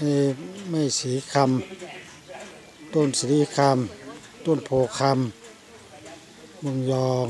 นี่ไม่สีคำต้นสีคำต้นโพคำเมืองยอง